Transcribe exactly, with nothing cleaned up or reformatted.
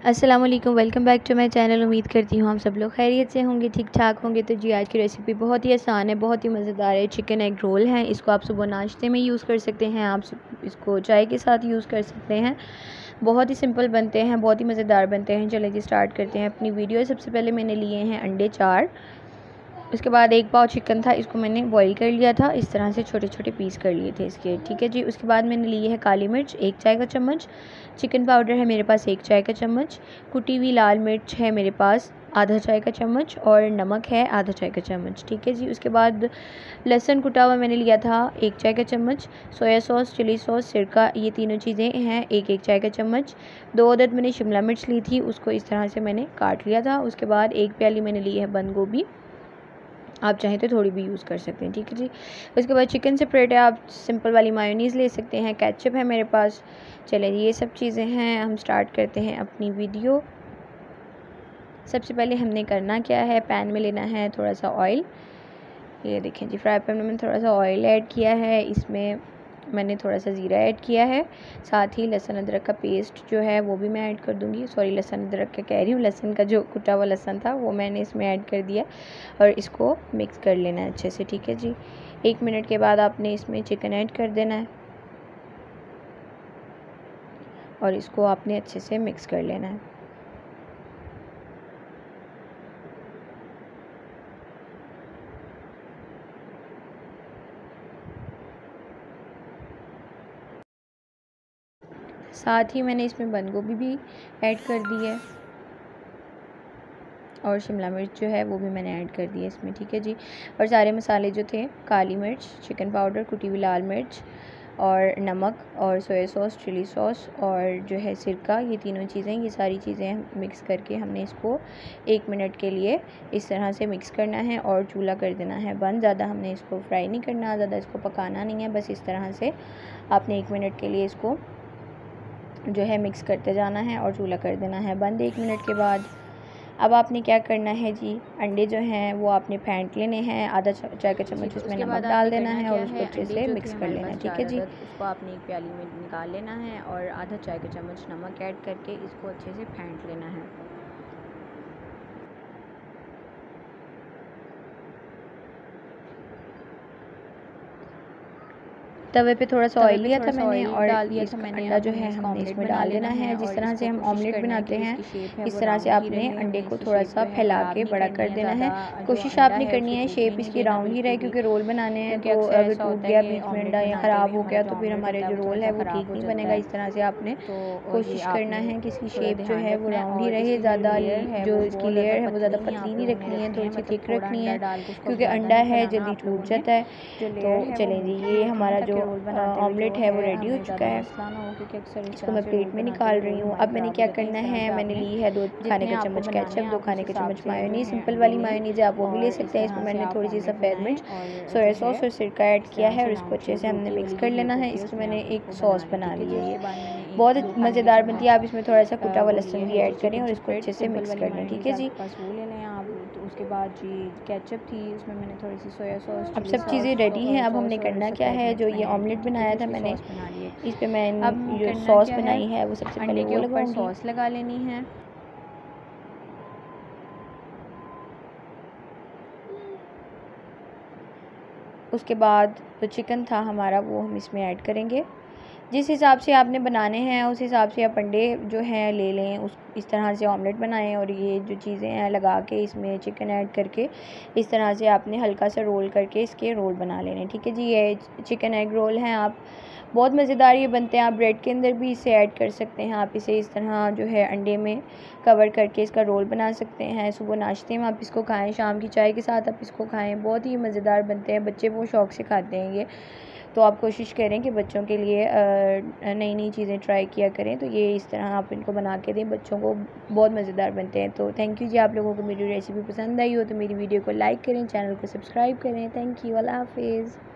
अस्सलाम वालेकुम, welcome back to my channel. उम्मीद करती हूँ हम सब लोग खैरियत से होंगे, ठीक ठाक होंगे। तो जी आज की रेसिपी बहुत ही आसान है, बहुत ही मज़ेदार है। चिकन एग रोल है। इसको आप सुबह नाश्ते में यूज़ कर सकते हैं, आप इसको चाय के साथ यूज़ कर सकते हैं। बहुत ही सिंपल बनते हैं, बहुत ही मज़ेदार बनते हैं। चलिए जी स्टार्ट करते हैं अपनी वीडियो। सबसे पहले मैंने लिए हैं अंडे चार, उसके बाद एक पाव चिकन था, इसको मैंने बॉईल कर लिया था। इस तरह से छोटे छोटे पीस कर लिए थे इसके, ठीक है जी। उसके बाद मैंने ली है काली मिर्च एक चाय का चम्मच, चिकन पाउडर है मेरे पास एक चाय का चम्मच, कुटी हुई लाल मिर्च है मेरे पास आधा चाय का चम्मच और नमक है आधा चाय का चम्मच, ठीक है जी। उसके बाद लहसुन कुटा हुआ मैंने लिया था एक चाय का चम्मच, सोया सॉस, चिली सॉस, सिरका, ये तीनों चीज़ें हैं एक एक चाय का चम्मच। दो अदद मैंने शिमला मिर्च ली थी, उसको इस तरह से मैंने काट लिया था। उसके बाद एक प्याली मैंने ली है बंद गोभी, आप चाहें तो थोड़ी भी यूज़ कर सकते हैं, ठीक है जी। उसके बाद चिकन सेपरेट है, आप सिंपल वाली मायोनीज़ ले सकते हैं, केचप है मेरे पास। चलें ये सब चीज़ें हैं, हम स्टार्ट करते हैं अपनी वीडियो। सबसे पहले हमने करना क्या है, पैन में लेना है थोड़ा सा ऑयल। ये देखें जी, फ्राई पैन में मैंने थोड़ा सा ऑयल ऐड किया है, इसमें मैंने थोड़ा सा ज़ीरा ऐड किया है, साथ ही लहसुन अदरक का पेस्ट जो है वो भी मैं ऐड कर दूँगी। सॉरी लहसुन अदरक का कह रही हूँ, लहसुन का जो कुटा हुआ लहसुन था वो मैंने इसमें ऐड कर दिया और इसको मिक्स कर लेना है अच्छे से, ठीक है जी। एक मिनट के बाद आपने इसमें चिकन ऐड कर देना है और इसको आपने अच्छे से मिक्स कर लेना है। साथ ही मैंने इसमें बंद गोभी भी ऐड कर दी है और शिमला मिर्च जो है वो भी मैंने ऐड कर दी है इसमें, ठीक है जी। और सारे मसाले जो थे, काली मिर्च, चिकन पाउडर, कुटी हुई लाल मिर्च और नमक और सोया सॉस, चिली सॉस और जो है सिरका, ये तीनों चीज़ें, ये सारी चीज़ें मिक्स करके हमने इसको एक मिनट के लिए इस तरह से मिक्स करना है और चूल्हा कर देना है बंद। ज़्यादा हमने इसको फ्राई नहीं करना, ज़्यादा इसको पकाना नहीं है, बस इस तरह से आपने एक मिनट के लिए इसको जो है मिक्स करते जाना है और चूल्हा कर देना है बंद एक मिनट के बाद। अब आपने क्या करना है जी, अंडे जो हैं वो आपने फेंट लेने हैं, आधा चाय का चम्मच उसमें नमक डाल देना है और उसको अच्छे से मिक्स कर लेना है, ठीक है जी। उसको आपने एक प्याली में निकाल लेना है और आधा चाय का चम्मच नमक ऐड करके इसको अच्छे से फेंट लेना है। तवे पे थोड़ा सा ऑयल लिया था मैंने और डाल दिया था मैंने। अंडा जो है हमने इसमें डाल देना है, जिस तरह से हम ऑमलेट बनाते हैं इस तरह से आपने अंडे को थोड़ा सा फैला के बड़ा कर देना है। कोशिश आपने करनी है शेप इसकी राउंड ही रहे, क्योंकि रोल बनाने हैं तो अगर टूट गया बीच में अंडा या ख़राब हो गया तो फिर हमारे जो रोल है वो ठीक नहीं बनेगा। इस तरह से आपने कोशिश करना है कि इसकी शेप जो है वो राउंड ही रहे, ज़्यादा जो इसकी लेयर है वो ज़्यादा पतली नहीं रखनी है, थोड़ी सी थिक रखनी है, क्योंकि अंडा है जल्दी टूट जाता है। तो चलें जी, ये हमारा जो ऑमलेट है वो रेडी हो चुका है, इसको मैं प्लेट में निकाल रही हूँ। अब मैंने क्या करना है, मैंने ली है दो खाने का चम्मच केचप, दो खाने का चम्मच मायोनीज, सिंपल वाली मायोनीज है आप वो भी ले सकते हैं। इसमें मैंने थोड़ी सी सफ़ेद मिर्च, सोया सॉस और सिरका ऐड किया है और इसको अच्छे से हमने मिक्स कर लेना है। इसकी मैंने एक सॉस बना ली है, ये बहुत मज़ेदार बनती है। आप इसमें थोड़ा सा कुटा हुआ लहसुन भी ऐड करें और इसको अच्छे से मिक्स कर लें, ठीक है जी। ले लें आप। तो उसके बाद जी केचप थी, उसमें मैंने थोड़ी सी सोया सॉस, अब सब चीज़ें रेडी हैं। अब हमने करना क्या है, जो ये ऑमलेट बनाया था मैंने, इस पे मैंने जो सॉस बनाई है वो सबसे पहले वो लगाऊंगी। सॉस लगा लेनी है। उसके बाद जो चिकन था हमारा वो हम इसमें ऐड करेंगे। जिस हिसाब से आपने बनाने हैं उस हिसाब से आप अंडे जो हैं ले लें, उस इस तरह से ऑमलेट बनाएं और ये जो चीज़ें हैं लगा के इसमें चिकन ऐड करके इस तरह से आपने हल्का सा रोल करके इसके रोल बना लेने, ठीक है जी। ये चिकन एग रोल हैं, आप बहुत मज़ेदार ये बनते हैं। आप ब्रेड के अंदर भी इसे ऐड कर सकते हैं, आप इसे इस तरह जो है अंडे में कवर करके इसका रोल बना सकते हैं। सुबह नाश्ते में आप इसको खाएं, शाम की चाय के साथ आप इसको खाएं, बहुत ही मज़ेदार बनते हैं। बच्चे बहुत शौक़ से खाते हैं ये, तो आप कोशिश करें कि बच्चों के लिए नई नई चीज़ें ट्राई किया करें। तो ये इस तरह आप इनको बना के दें, बच्चों को बहुत मज़ेदार बनते हैं। तो थैंक यू जी, आप लोगों को मेरी रेसिपी पसंद आई हो तो मेरी वीडियो को लाइक करें, चैनल को सब्सक्राइब करें। थैंक यू, अल्लाह हाफिज़।